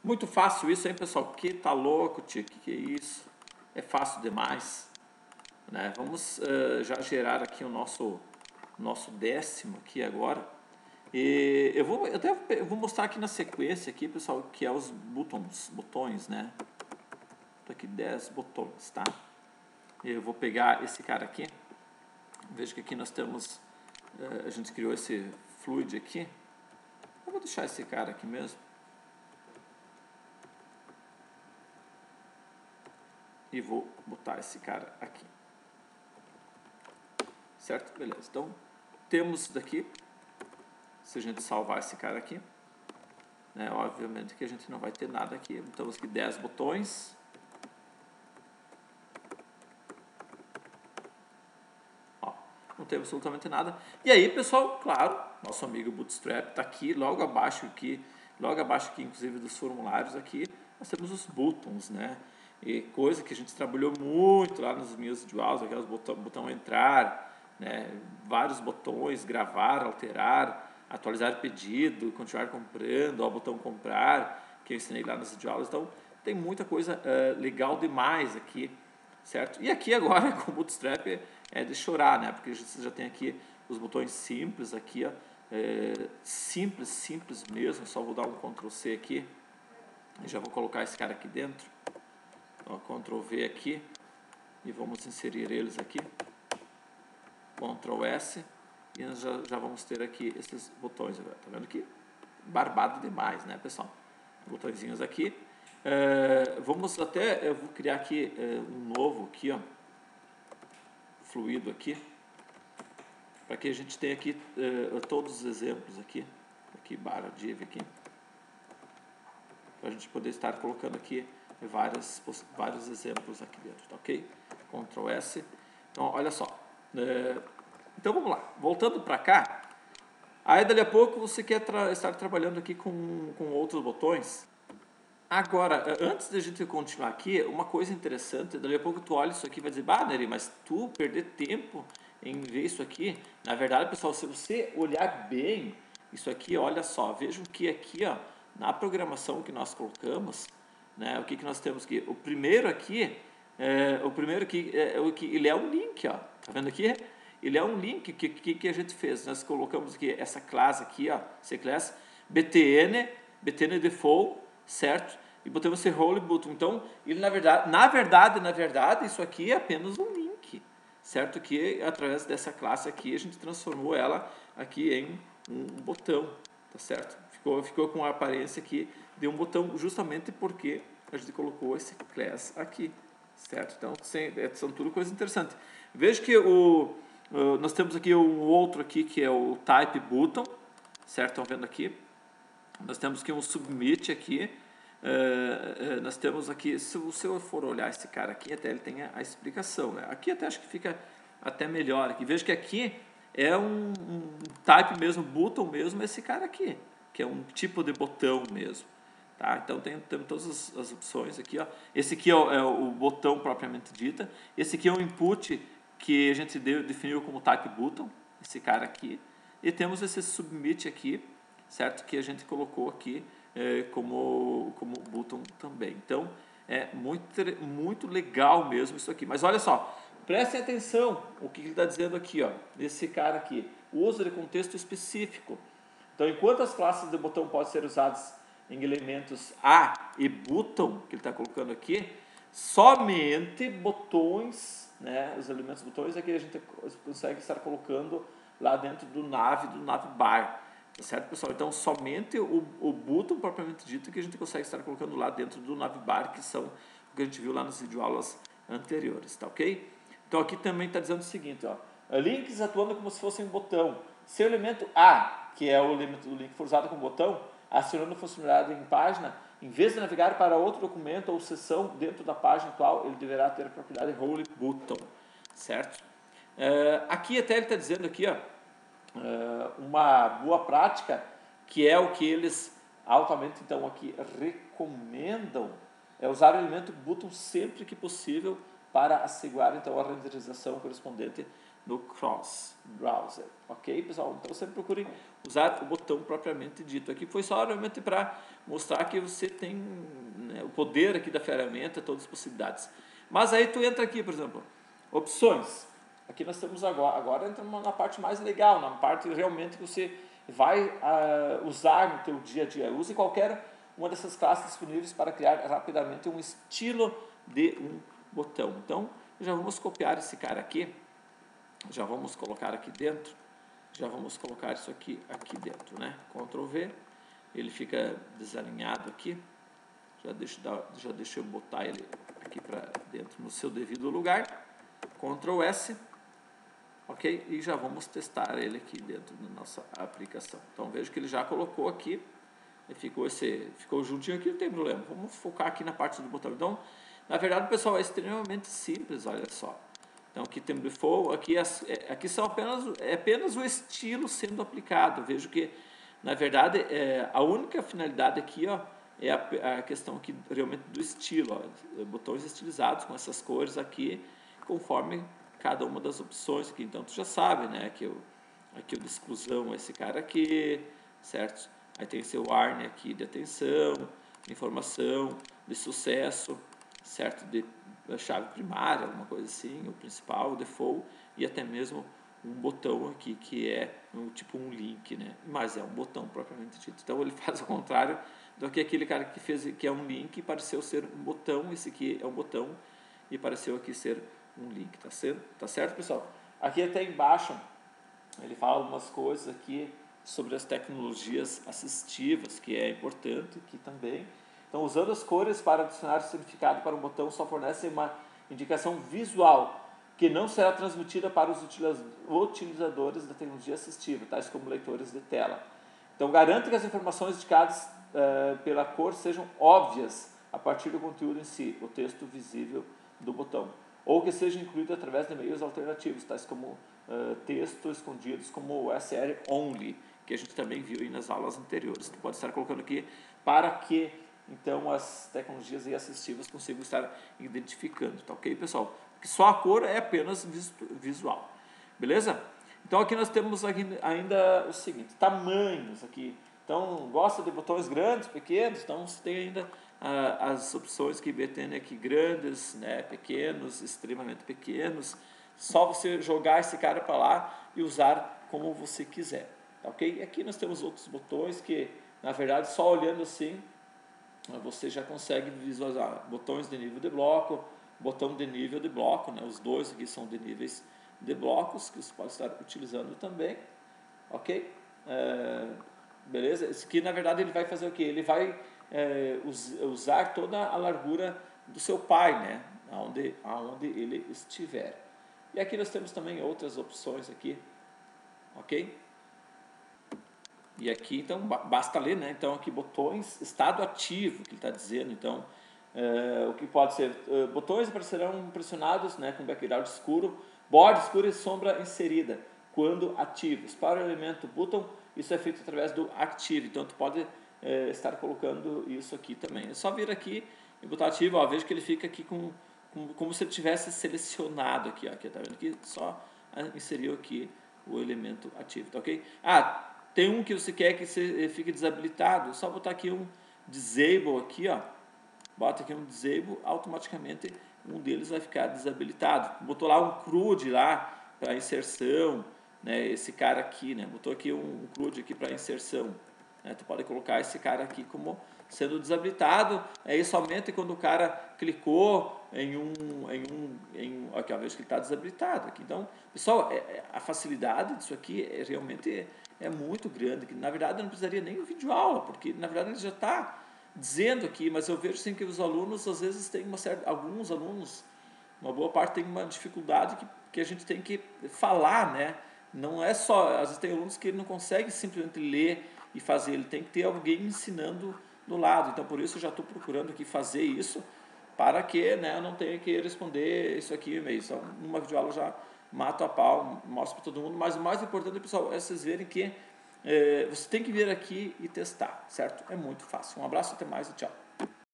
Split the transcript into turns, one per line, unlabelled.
Muito fácil isso, hein, pessoal? Que tá louco, tio? Que é isso? É fácil demais, né? Vamos já gerar aqui o nosso décimo aqui agora. E eu vou mostrar aqui na sequência aqui, pessoal, que é os botões, né? Tô aqui 10 botões, tá? Eu vou pegar esse cara aqui. Veja que aqui nós temos, a gente criou esse fluid aqui. Eu vou deixar esse cara aqui mesmo. E vou botar esse cara aqui. Certo? Beleza. Então, temos daqui, se a gente salvar esse cara aqui, né, obviamente que a gente não vai ter nada aqui. Temos aqui 10 botões. Ó, não tem absolutamente nada. E aí, pessoal, claro, nosso amigo Bootstrap está aqui, logo abaixo aqui, inclusive dos formulários aqui, nós temos os buttons, né? E coisa que a gente trabalhou muito lá nos meus duals, aquelas botão entrar, né? Vários botões, gravar, alterar, atualizar pedido, continuar comprando, ó, botão comprar, que eu ensinei lá nas videoaulas. Então, tem muita coisa legal demais aqui, certo? E aqui agora, com o Bootstrap, é de chorar, né? Porque você já tem aqui os botões simples aqui, ó. Simples mesmo. Só vou dar um Ctrl C aqui. E já vou colocar esse cara aqui dentro. Ó, Ctrl V aqui. E vamos inserir eles aqui. Ctrl S. E nós já vamos ter aqui esses botões agora. Tá vendo aqui? Barbado demais, né, pessoal? Botõezinhos aqui. Eu vou criar aqui um novo aqui, ó. Fluido aqui. Para que a gente tenha aqui todos os exemplos aqui. Aqui, barra div aqui. Para a gente poder estar colocando aqui vários exemplos aqui dentro, tá ok? Ctrl S. Então, olha só. Então, vamos lá. Voltando para cá. Aí, dali a pouco, você quer estar trabalhando aqui com outros botões. Agora, antes de a gente continuar aqui, uma coisa interessante, dali a pouco tu olha isso aqui e vai dizer, bah, Neri, mas tu perder tempo em ver isso aqui. Na verdade, pessoal, se você olhar bem isso aqui, olha só, vejam que aqui, ó, na programação que nós colocamos, né, o que nós temos aqui? O primeiro aqui, ele é um link, ó, tá vendo aqui? Ele é um link que a gente fez. Nós colocamos aqui essa classe aqui, ó, C-Class, BTN default, certo? E botamos esse role button. Então, ele na verdade, isso aqui é apenas um link, certo? Que através dessa classe aqui a gente transformou ela aqui em um botão, tá certo? Ficou com a aparência aqui de um botão justamente porque a gente colocou esse class aqui, certo? Então, são tudo coisas interessantes. Veja que nós temos aqui um outro aqui que é o type button, certo? Estão vendo aqui? Nós temos aqui um submit aqui. Nós temos aqui, se eu for olhar esse cara aqui, até ele tem a explicação, né? Aqui até acho que fica até melhor aqui. Veja que aqui é um type mesmo, button mesmo, esse cara aqui, que é um tipo de botão mesmo. Tá? Então tem todas as opções aqui, ó. Esse aqui é o botão propriamente dita. Esse aqui é o input que a gente definiu como type button, esse cara aqui. E temos esse submit aqui, certo? Que a gente colocou aqui como button também. Então é muito legal mesmo isso aqui. Mas olha só, prestem atenção o que ele está dizendo aqui, ó, desse cara aqui. Uso de contexto específico. Então, enquanto as classes de botão podem ser usadas em elementos A e button, que ele está colocando aqui, somente botões, né, os elementos botões é que a gente consegue estar colocando lá dentro do navbar, tá certo, pessoal? Então, somente o button propriamente dito que a gente consegue estar colocando lá dentro do navbar, que são o que a gente viu lá nas videoaulas anteriores, tá ok? Então, aqui também está dizendo o seguinte, ó, links atuando como se fosse um botão. Se o elemento A, que é o elemento do link, for usado como botão, acionando funcionalidade em página, em vez de navegar para outro documento ou seção dentro da página atual, ele deverá ter a propriedade role button, certo? Aqui até ele está dizendo aqui, ó, uma boa prática, que é o que eles altamente então aqui recomendam, é usar o elemento button sempre que possível para assegurar então a renderização correspondente no cross browser, ok, pessoal? Então sempre procure usar o botão propriamente dito. Aqui foi só realmente para mostrar que você tem, né, o poder aqui da ferramenta, todas as possibilidades. Mas aí tu entra aqui, por exemplo, opções. Aqui nós temos agora entramos na parte mais legal, na parte realmente que você vai usar no teu dia a dia. Use qualquer uma dessas classes disponíveis para criar rapidamente um estilo de um botão. Então, já vamos copiar esse cara aqui, já vamos colocar aqui dentro, já vamos colocar isso aqui dentro, né? Ctrl V, ele fica desalinhado aqui, já deixa eu botar ele aqui para dentro no seu devido lugar, Ctrl S, ok? E já vamos testar ele aqui dentro da nossa aplicação. Então veja que ele já colocou aqui, ficou juntinho aqui, não tem problema. Vamos focar aqui na parte do botão. Então, na verdade, pessoal, é extremamente simples, olha só. Então aqui tem o default, aqui são apenas o estilo sendo aplicado. Vejo que, na verdade, a única finalidade aqui, ó, é a questão aqui realmente do estilo, ó, botões estilizados com essas cores aqui, conforme cada uma das opções aqui. Então tu já sabe, né, que aqui o de exclusão é esse cara aqui, certo? Aí tem seu warning aqui de atenção, informação, de sucesso, certo? De chave primária, alguma coisa assim, o principal, o default, e até mesmo um botão aqui que é tipo um link, né? Mas é um botão propriamente dito. Então ele faz ao contrário do que aquele cara que fez, que é um link, pareceu ser um botão. Esse aqui é um botão e pareceu aqui ser um link, tá certo, pessoal? Aqui até embaixo ele fala algumas coisas aqui sobre as tecnologias assistivas, que é importante aqui também. Então, usando as cores para adicionar significado para um botão só fornece uma indicação visual que não será transmitida para os utilizadores da tecnologia assistiva, tais como leitores de tela. Então, garante que as informações indicadas pela cor sejam óbvias a partir do conteúdo em si, o texto visível do botão, ou que seja incluído através de meios alternativos, tais como texto escondidos, como o SR Only, que a gente também viu aí nas aulas anteriores. Tu pode estar colocando aqui para que então as tecnologias assistivas consigam estar identificando, tá ok, pessoal? Porque só a cor é apenas visual, beleza? Então aqui nós temos aqui ainda o seguinte, tamanhos aqui. Então gosta de botões grandes, pequenos, então você tem ainda as opções que tem aqui grandes, né, pequenos, extremamente pequenos. Só você jogar esse cara para lá e usar como você quiser, tá ok? E aqui nós temos outros botões que, na verdade, só olhando assim, você já consegue visualizar botões de nível de bloco, botão de nível de bloco, né? Os dois aqui são de níveis de blocos, que você pode estar utilizando também, ok? Beleza? Esse aqui, na verdade, ele vai fazer o quê? Ele vai usar toda a largura do seu pai, né? Aonde ele estiver. E aqui nós temos também outras opções aqui, ok? E aqui, então, basta ler, né? Então, aqui, botões, estado ativo, que ele está dizendo. Então, o que pode ser? Botões aparecerão pressionados, né, com background escuro, borda escura e sombra inserida, quando ativos. Para o elemento button, isso é feito através do active. Então, tu pode estar colocando isso aqui também. É só vir aqui e botar ativo. Ó, veja que ele fica aqui como se ele tivesse selecionado aqui. Ó, aqui tá vendo aqui? Só inseriu aqui o elemento ativo, tá ok? Tem um que você quer que fique desabilitado, é só botar aqui um disable aqui, ó. Bota aqui um disable, automaticamente um deles vai ficar desabilitado. Botou lá um CRUD lá para inserção, né? Esse cara aqui, né? Botou aqui um CRUD aqui para inserção. Né? Tu pode colocar esse cara aqui como sendo desabilitado, aí somente quando o cara clicou aqui, ó, veja que ele está desabilitado aqui. Então, pessoal, a facilidade disso aqui realmente é muito grande, que na verdade não precisaria nem de videoaula, porque na verdade ele já está dizendo aqui, mas eu vejo sim que os alunos às vezes têm alguns alunos, uma boa parte tem uma dificuldade que a gente tem que falar, né? Não é só, às vezes tem alunos que ele não consegue simplesmente ler e fazer, ele tem que ter alguém ensinando do lado. Então por isso eu já estou procurando aqui fazer isso, para que, né, eu não tenha que responder isso aqui em e-mail. Só numa videoaula já mato a pau, mostro para todo mundo, mas o mais importante, pessoal, é vocês verem que você tem que vir aqui e testar, certo? É muito fácil. Um abraço, até mais e tchau.